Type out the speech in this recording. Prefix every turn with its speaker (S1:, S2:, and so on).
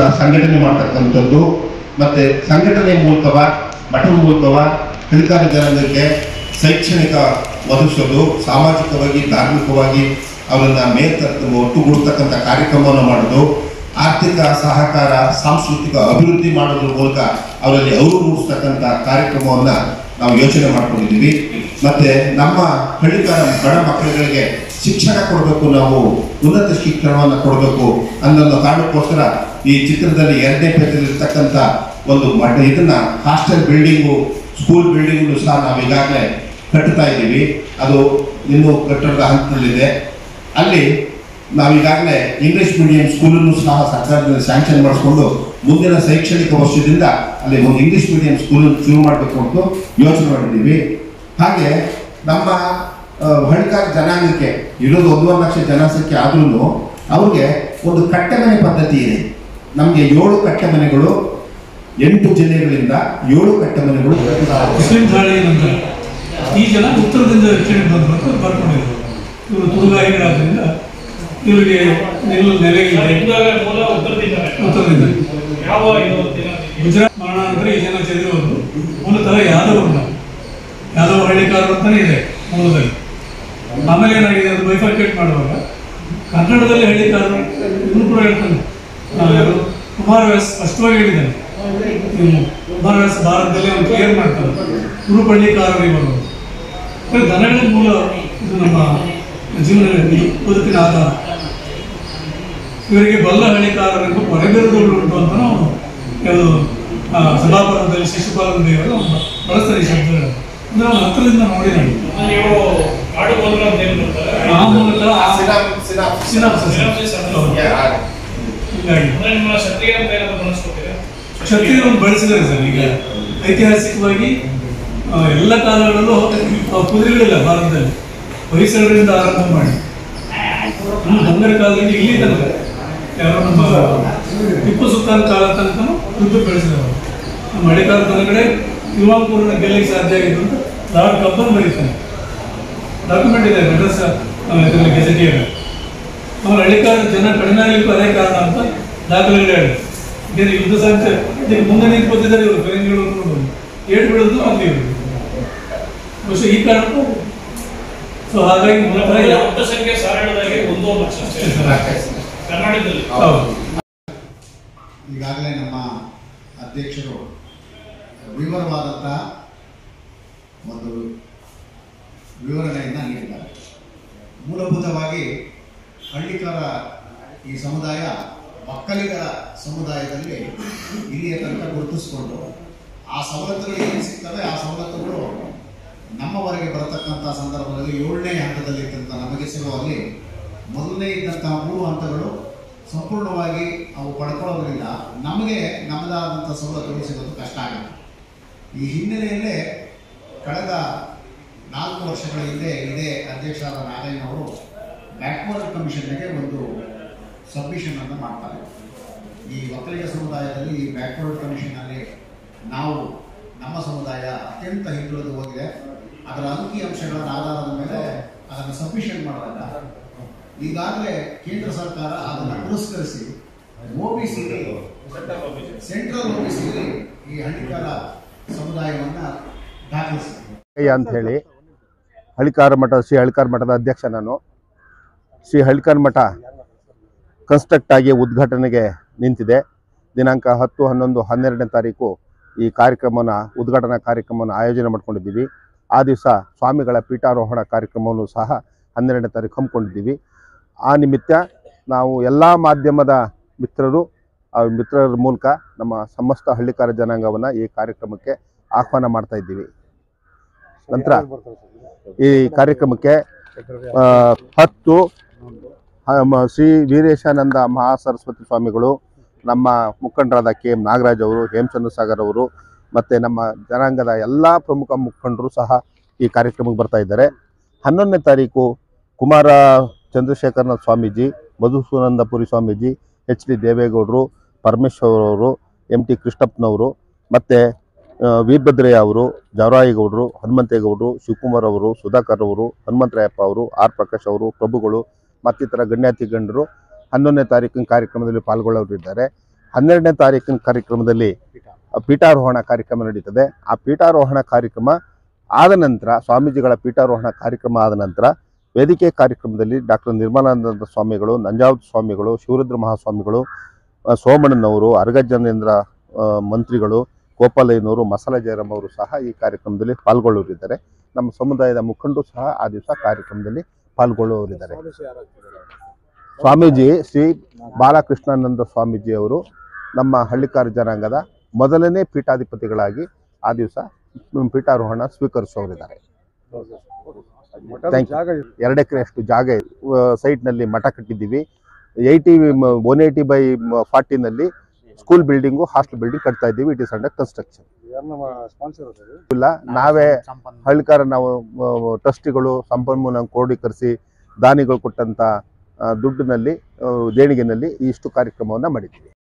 S1: ಸಂಘಟನೆ ಮಾಡ್ತಕ್ಕಂಥದ್ದು ಮತ್ತೆ ಸಂಘಟನೆ ಮೂಲಕವ ಮಠದ ಮೂಲಕವ ಹಳ್ಳಿಕಾರ ಜನಾಂಗಕ್ಕೆ ಶೈಕ್ಷಣಿಕ ಒದಗಿಸೋದು, ಸಾಮಾಜಿಕವಾಗಿ ಧಾರ್ಮಿಕವಾಗಿ ಅವರನ್ನ ಒಟ್ಟುಗೂಡ್ತಕ್ಕಂಥ ಕಾರ್ಯಕ್ರಮವನ್ನು ಮಾಡೋದು, ಆರ್ಥಿಕ ಸಹಕಾರ ಸಾಂಸ್ಕೃತಿಕ ಅಭಿವೃದ್ಧಿ ಮಾಡೋದ್ರ ಮೂಲಕ ಅವರಲ್ಲಿ ಅವರು ಮೂಡಿಸ್ತಕ್ಕಂಥ ಕಾರ್ಯಕ್ರಮವನ್ನು ನಾವು ಯೋಚನೆ ಮಾಡ್ಕೊಂಡಿದ್ದೀವಿ. ಮತ್ತೆ ನಮ್ಮ ಹಳ್ಳಿಕಾರ ಬಡ ಮಕ್ಕಳುಗಳಿಗೆ ಶಿಕ್ಷಣ ಕೊಡಬೇಕು, ನಾವು ಉನ್ನತ ಶಿಕ್ಷಣವನ್ನು ಕೊಡಬೇಕು ಅನ್ನೋ ಕಾರಣಕ್ಕೋಸ್ಕರ ಈ ಚಿತ್ರದಲ್ಲಿ 2ನೇ ಪೇಜಲ್ಲಿರ್ತಕ್ಕಂಥ ಒಂದು ಇದನ್ನ ಹಾಸ್ಟೆಲ್ ಬಿಲ್ಡಿಂಗು, ಸ್ಕೂಲ್ ಬಿಲ್ಡಿಂಗು ಸಹ ನಾವು ಈಗಾಗಲೇ ಕಟ್ಟುತ್ತಾ ಇದ್ದೀವಿ. ಅದು ಇನ್ನೂ ಕಟ್ಟಡದ ಹಂತದಲ್ಲಿದೆ. ಅಲ್ಲಿ ನಾವೀಗಾಗಲೇ ಇಂಗ್ಲಿಷ್ ಮೀಡಿಯಂ ಸ್ಕೂಲನ್ನು ಸಹ ಸರ್ಕಾರದಿಂದ ಸ್ಯಾಂಕ್ಷನ್ ಮಾಡಿಸ್ಕೊಂಡು ಮುಂದಿನ ಶೈಕ್ಷಣಿಕ ವರ್ಷದಿಂದ ಅಲ್ಲಿ ಒಂದು ಇಂಗ್ಲಿಷ್ ಮೀಡಿಯಂ ಸ್ಕೂಲನ್ನು ಶುರು ಮಾಡಬೇಕು ಅಂತ ಯೋಚನೆ ಮಾಡಿದ್ದೀವಿ. ಹಾಗೆ ನಮ್ಮ ಹಳ್ಳಿಕಾರ ಜನಾಂಗಕ್ಕೆ ಇರೋದು 1.5 ಲಕ್ಷ ಜನಸಂಖ್ಯೆ ಆದ್ರೂ ಅವ್ರಿಗೆ ಒಂದು ಕಟ್ಟೆಮನೆ ಪದ್ಧತಿ ಇದೆ. ನಮಗೆ 7 ಕಟ್ಟೆಮನೆಗಳು 8 ಜಿಲ್ಲೆಗಳಿಂದ 7 ಕಟ್ಟೆಮನೆಗಳು.
S2: ಮುಸ್ಲಿಂ ದಾಳಿ ನಂತರ ಈ ಜನ ಉತ್ತರದಿಂದ ದಕ್ಷಿಣಕ್ಕೆ ಬಂದರು ಅಂತ ಬರ್ಕೊಂಡಿದ್ರು. ಇವರು ತುಳುಗಾರಿಗಳಾದ್ರಿಂದ ಇವರಿಗೆ ಉತ್ತರದಿಂದ ಗುಜರಾತ್ ಮರಣ ಅಂದರೆ ಈ ಜನ ಚದಿರೋದು ಮೂಲತಃ ಯಾದವರು, ಯಾದವ ಹಳ್ಳಿಕಾರರು ಅಂತಾನೆ ಇದೆ ಮೂಲದಲ್ಲಿ. ಆಮೇಲೆ ಏನಾಗಿದೆ, ಅದು ಬೈಫರ್ಕೇಟ್ ಮಾಡುವಾಗ ಕನ್ನಡದಲ್ಲಿ ಹಳ್ಳಿಕಾರರು ಇವರು ಕೂಡ ಹೇಳ್ತಾನೆ. ಕುಮಾರವ್ಯಾಸ ಸ್ಪಷ್ಟವಾಗಿ ಹೇಳಿದ್ದಾನೆ, ಕುಮಾರವ್ಯಾಸ ಭಾರತದಲ್ಲಿ ಅವನು ಕ್ಲಿಯರ್ ಮಾಡ್ತಾನೆ, ಕುರು ಹಳ್ಳಿಕಾರರು ಇವರು ದನಗಳ ಮೂಲ, ಇದು ನಮ್ಮ ಜೀವನ ಬದುಕಿನ ಆಧಾರ. ಇವರಿಗೆ ಬಲ್ಲ ಹಳ್ಳಿಕಾರರೆಂಬ ಹೊರಬಿರುದುಗಳು ಉಂಟು ಅಂತ ನಾವು ಸಭಾಪರದಲ್ಲಿ ಶಿಶುಪಾಲನ ದೇವರು ಬಳಸ್ತಾರೆ ಈ ಶಬ್ದಗಳು. ಅಂದ್ರೆ ಅವನ ಹತ್ತಿರದಿಂದ ನೋಡಿ ಕ್ಷತ್ರಿಯರನ್ನು ಬಳಸಿದ್ದಾರೆ ಸರ್. ಈಗ ಐತಿಹಾಸಿಕವಾಗಿ ಎಲ್ಲ ಕಾಲಗಳಲ್ಲೂ ಕುದುರೆಗಳಿಲ್ಲ ಭಾರತದಲ್ಲಿ. ಹೊಯ್ಸಳರಿಂದ ಆರಂಭ ಮಾಡಿ ಗಂಗರ ಕಾಲದಲ್ಲಿ ಇಲ್ಲಿ ತನಕ ಯಾರೋ ನಮ್ಮ ಟಿಪ್ಪು ಸುಲ್ತಾನ್ ಕಾಲ ತನಕ ಯುದ್ಧ ಬೆಳೆಸಿದವರು. ನಮ್ಮ ಹಳ್ಳಿಕಾರ ಕಡೆ ತಿರುವಾಂಕೂರನ್ನ ಗೆಲ್ಲಿಗೆ ಸಾಧ್ಯ ಆಗಿದ್ದು ಅಂತ ಲಾರ್ಡ್ ಕಬ್ಬನ್ ಬರೀತಾನೆ, ಡಾಕ್ಯುಮೆಂಟ್ ಇದೆ ಮೆಡ್ರಸ್ ಇದರಲ್ಲಿ ಗೆಜೆಟಿಯರ್. ಅವ್ರ ಹಳ್ಳಿಕಾರ ಜನ ಕಡಿಮೆ ಆಗಲಿಕ್ಕೂ ಅದೇ ಕಾರಣ ಅಂತ ದಾಖಲೆಗಳು ಹೇಳಿ. ಇದೇನು ಯುದ್ಧ ಸಂಖ್ಯೆ ಇದಕ್ಕೆ ಮುಂದೆ ನಿಂತ್ಕೊತಿದ್ದಾರೆ ಇವರು ಫಿರಂಗಿಗಳು ಏಟು ಬೀಳೋದು ಅಲ್ಲಿ ಇವರು ಬಹುಶಃ ಈ ಕಾರಣಕ್ಕೂ. ಸೊ ಹಾಗಾಗಿ
S3: ಒಟ್ಟು ಸಂಖ್ಯೆ ಸಾರಾಳದಾಗಿ 1 ಲಕ್ಷ ಕರ್ನಾಟಕದಲ್ಲಿ.
S4: ಈಗಾಗಲೇ ನಮ್ಮ ಅಧ್ಯಕ್ಷರು ವಿವರವಾದಂತಹ ಒಂದು ವಿವರಣೆಯನ್ನು ನೀಡಿದ್ದಾರೆ. ಮೂಲಭೂತವಾಗಿ ಹಳ್ಳಿಕಾರ ಈ ಸಮುದಾಯ ಒಕ್ಕಲಿಗರ ಸಮುದಾಯದಲ್ಲಿ ಇಲ್ಲಿಯ ತನಕ ಗುರುತಿಸಿಕೊಂಡು ಆ ಸವಲತ್ತುಗಳು ಏನು ಸಿಗ್ತವೆ ಆ ಸವಲತ್ತುಗಳು ನಮ್ಮವರೆಗೆ ಬರತಕ್ಕಂಥ ಸಂದರ್ಭದಲ್ಲಿ 7ನೇ ಹಂತದಲ್ಲಿ ಇದ್ದಂಥ ನಮಗೆ ಸಿಗುವಲ್ಲಿ ಮೊದಲನೇ ಇದ್ದಂತಹ 3 ಹಂತಗಳು ಸಂಪೂರ್ಣವಾಗಿ ಅವು ಪಡ್ಕೊಳ್ಳೋದ್ರಿಂದ ನಮಗೆ ನಮ್ಮದಾದಂಥ ಸವಲತ್ತುಗಳು ಸಿಗೋದು ಕಷ್ಟ ಆಗುತ್ತೆ. ಈ ಹಿನ್ನೆಲೆಯಲ್ಲೇ ಕಳೆದ 4 ವರ್ಷಗಳ ಹಿಂದೆ ಇದೇ ಅಧ್ಯಕ್ಷರಾದ ನಾಗಯ್ಯನವರು ಬ್ಯಾಕ್ವರ್ಡ್ ಕಮಿಷನ್ಗೆ ಒಂದು ಸಬ್ಮಿಷನನ್ನು ಮಾಡ್ತಾರೆ. ಈ ಒಕ್ಕಲಿಗ ಸಮುದಾಯದಲ್ಲಿ ಈ ಬ್ಯಾಕ್ವರ್ಡ್ ಕಮಿಷನ್ನಲ್ಲಿ ನಾವು ನಮ್ಮ ಸಮುದಾಯ ಅತ್ಯಂತ ಹಿಂದುಳಿದು ಹೋಗಿದೆ, ಅದರ ಅಂಕಿ ಅಂಶಗಳ ಆಧಾರದ ಮೇಲೆ ಅದನ್ನು ಸಬ್ಮಿಷನ್ ಮಾಡಿದಾಗ ಈಗಾಗಲೇ ಕೇಂದ್ರ ಸರ್ಕಾರ ಅದನ್ನು ಪುರಸ್ಕರಿಸಿ OBCಲಿ ಸೆಂಟ್ರಲ್ OBCಲಿ ಈ ಹಳ್ಳಿಕಾರ ಸಮುದಾಯವನ್ನು ದಾಖಲಿಸಿದೆ
S1: ಅಂತ ಹೇಳಿ ಹಳ್ಳಿಕಾರ ಮಠ ಶ್ರೀ ಹಳ್ಳಿಕಾರ ಮಠದ ಅಧ್ಯಕ್ಷ ನಾನು. ಶ್ರೀ ಹಳ್ಳಿಕಾರ ಮಠ ಕನ್ಸ್ಟ್ರಕ್ಟ್ ಆಗಿ ಉದ್ಘಾಟನೆಗೆ ನಿಂತಿದೆ. ದಿನಾಂಕ 10, 11, 12ನೇ ತಾರೀಕು ಈ ಕಾರ್ಯಕ್ರಮನ ಉದ್ಘಾಟನಾ ಕಾರ್ಯಕ್ರಮವನ್ನು ಆಯೋಜನೆ ಮಾಡ್ಕೊಂಡಿದ್ದೀವಿ. ಆ ದಿವಸ ಸ್ವಾಮಿಗಳ ಪೀಠಾರೋಹಣ ಕಾರ್ಯಕ್ರಮವನ್ನು ಸಹ 12ನೇ ತಾರೀಕು ಹಮ್ಮಿಕೊಂಡಿದ್ದೀವಿ. ಆ ನಿಮಿತ್ತ ನಾವು ಎಲ್ಲ ಮಾಧ್ಯಮದ ಮಿತ್ರರು ಮಿತ್ರರ ಮೂಲಕ ನಮ್ಮ ಸಮಸ್ತ ಹಳ್ಳಿಕಾರ ಜನಾಂಗವನ್ನು ಈ ಕಾರ್ಯಕ್ರಮಕ್ಕೆ ಆಹ್ವಾನ ಮಾಡ್ತಾ ಇದ್ದೀವಿ. ನಂತರ ಈ ಕಾರ್ಯಕ್ರಮಕ್ಕೆ 10 ಶ್ರೀ ವೀರೇಶಾನಂದ ಮಹಾಸರಸ್ವತಿ ಸ್ವಾಮಿಗಳು, ನಮ್ಮ ಮುಖಂಡರಾದ KM ನಾಗರಾಜ್ ಅವರು, ಹೇಮಚಂದ್ರ ಸಾಗರ್ ಅವರು ಮತ್ತು ನಮ್ಮ ಜನಾಂಗದ ಎಲ್ಲ ಪ್ರಮುಖ ಮುಖಂಡರು ಸಹ ಈ ಕಾರ್ಯಕ್ರಮಕ್ಕೆ ಬರ್ತಾ ಇದ್ದಾರೆ. 11ನೇ ತಾರೀಕು ಕುಮಾರ ಚಂದ್ರಶೇಖರನಾಥ ಸ್ವಾಮೀಜಿ, ಮಧುಸೂನಂದಪುರಿ ಸ್ವಾಮೀಜಿ, HD ದೇವೇಗೌಡರು, ಪರಮೇಶ್ವರ್ ಅವರು, MT ಕೃಷ್ಣಪ್ಪನವರು ಮತ್ತು ವೀರಭದ್ರಯ್ಯ ಅವರು, ಜವರಾಯಿಗೌಡರು, ಹನುಮಂತೇಗೌಡರು, ಶಿವಕುಮಾರ್ ಅವರು, ಸುಧಾಕರ್ ಅವರು, ಹನುಮಂತರಾಯಪ್ಪ ಅವರು, R ಪ್ರಕಾಶ್ ಅವರು, ಪ್ರಭುಗಳು ಮತ್ತಿತರ ಗಣ್ಯಾತಿ ಗಣ್ಯರು 11ನೇ ತಾರೀಕಿನ ಕಾರ್ಯಕ್ರಮದಲ್ಲಿ ಪಾಲ್ಗೊಳ್ಳೋರಿದ್ದಾರೆ.
S5: 12ನೇ ತಾರೀಕಿನ ಕಾರ್ಯಕ್ರಮದಲ್ಲಿ ಪೀಠಾರೋಹಣ ಕಾರ್ಯಕ್ರಮ ನಡೀತದೆ. ಆ ಪೀಠಾರೋಹಣ ಕಾರ್ಯಕ್ರಮ ಆದ ನಂತರ, ಸ್ವಾಮೀಜಿಗಳ ಪೀಠಾರೋಹಣ ಕಾರ್ಯಕ್ರಮ ಆದ ನಂತರ ವೇದಿಕೆ ಕಾರ್ಯಕ್ರಮದಲ್ಲಿ ಡಾಕ್ಟರ್ ನಿರ್ಮಲಾನಂದ ಸ್ವಾಮಿಗಳು, ನಂಜಾವತ್ ಸ್ವಾಮಿಗಳು, ಶಿವರುದ್ರ ಮಹಾಸ್ವಾಮಿಗಳು, ಸೋಮಣ್ಣನವರು, ಅರಗಜ್ಜನೇಂದ್ರ ಮಂತ್ರಿಗಳು, ಗೋಪಾಲಯ್ಯನವರು, ಮಸಾಲ ಜಯರಾಮ್ ಅವರು ಸಹ ಈ ಕಾರ್ಯಕ್ರಮದಲ್ಲಿ ಪಾಲ್ಗೊಳ್ಳೋರಿದ್ದಾರೆ. ನಮ್ಮ ಸಮುದಾಯದ ಮುಖಂಡರು ಸಹ ಆ ದಿವಸ ಕಾರ್ಯಕ್ರಮದಲ್ಲಿ ಪಾಲ್ಗೊಳ್ಳುವವರಿದ್ದಾರೆ. ಸ್ವಾಮೀಜಿ ಶ್ರೀ ಬಾಲಕೃಷ್ಣಾನಂದ ಸ್ವಾಮೀಜಿ ಅವರು ನಮ್ಮ ಹಳ್ಳಿಕಾರ ಜನಾಂಗದ ಮೊದಲನೇ ಪೀಠಾಧಿಪತಿಗಳಾಗಿ ಆ ದಿವಸ ಪೀಠಾರೋಹಣ ಸ್ವೀಕರಿಸುವವರಿದ್ದಾರೆ. 2 ಎಕರೆಯಷ್ಟು ಜಾಗ ಸೈಟ್ನಲ್ಲಿ ಮಠ ಕಟ್ಟಿದ್ದೀವಿ. 180/40 ಸ್ಕೂಲ್ ಬಿಲ್ಡಿಂಗು, ಹಾಸ್ಟೆಲ್ ಬಿಲ್ಡಿಂಗ್ ಕಟ್ತಾ ಇದ್ದೀವಿ. It is under construction. ಇಲ್ಲ, ನಾವೇ ಹಳ್ಳಿಕಾರ, ನಾವು ಟ್ರಸ್ಟಿಗಳು ಸಂಪನ್ಮೂಲ ಕ್ರೋಢೀಕರಿಸಿ ದಾನಿಗಳು ಕೊಟ್ಟಂತ ದುಡ್ಡಿನಲ್ಲಿ, ದೇಣಿಗೆನಲ್ಲಿ ಇಷ್ಟು ಕಾರ್ಯಕ್ರಮವನ್ನು ಮಾಡಿದ್ದೀವಿ.